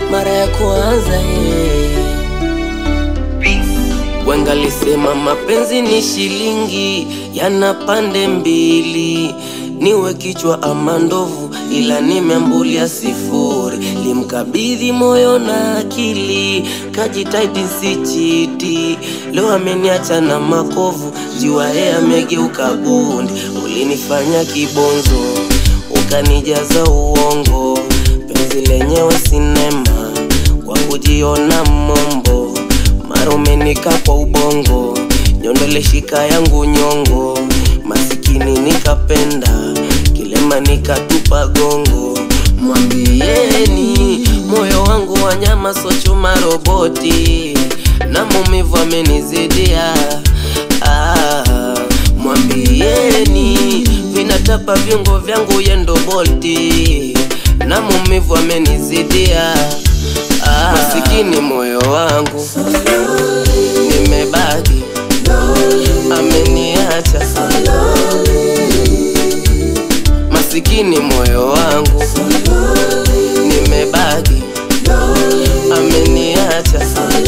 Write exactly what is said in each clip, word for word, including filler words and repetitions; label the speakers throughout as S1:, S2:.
S1: mara ya kwanza ye. Wenga lisema mapenzi ni shilingi, yana pande mbili, niwe kichwa ama ndovu, ila nimeambulia sifuri. Limkabidhi moyo na akili, kajitahidi sichiti, leo ameniacha na makovu, jiwa yeye amegeuka bundi. Ulinifanya kibonzo, ukanijaza uongo, penzi lenyewe sinema, kwa kujiona mombo. Mara umenika kwa ubongo, nyondole shika yangu nyongo, masikini nikapenda, kilema nikatupa gongo. Mwambieni moyo wangu wa nyama so chuma roboti, na maumivu amenizidia. Ah, mwambieni vinatapa viungo vyangu yendo bolti, na maumivu amenizidia. Ah, masikini moyo wangu nimebaki, ameniacha. Masikini moyo wangu nimebaki, ameniacha.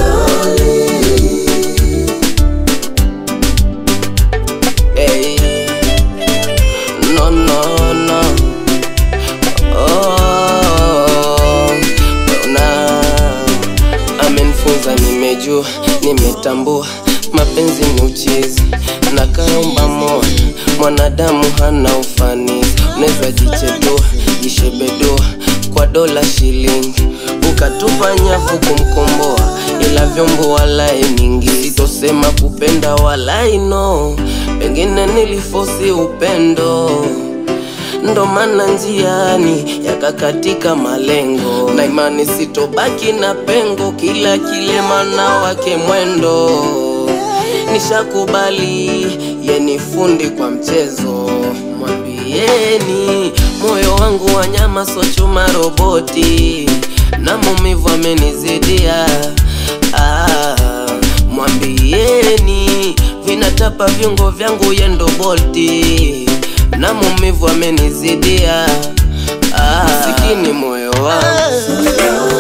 S1: Hey, no no no. Oh, na amenifunza, nimejua, nimetambua mapenzi ni uchizi, na kaomba moyo mwanadamu hana ufanisi. Unaweza jichedua, jishebedoa kwa dola shilingi, ukatupa nyavu kumkomboa, ila vyombo walai mingi. Sitosema kupenda walai no, pengine nilifosi upendo, ndo maana njiani yakakatika malengo. Na imani sitobaki na pengo, kila kilema na wake mwendo. Nishakubali yeni fundi kwa mchezo. Mwambieni moyo wangu wa nyama so chuma roboti, na maumivu amenizidia. Ah, mwambieni vinatapa viungo vyangu yendo bolti, na maumivu amenizidia. Ah, masikini moyo wangu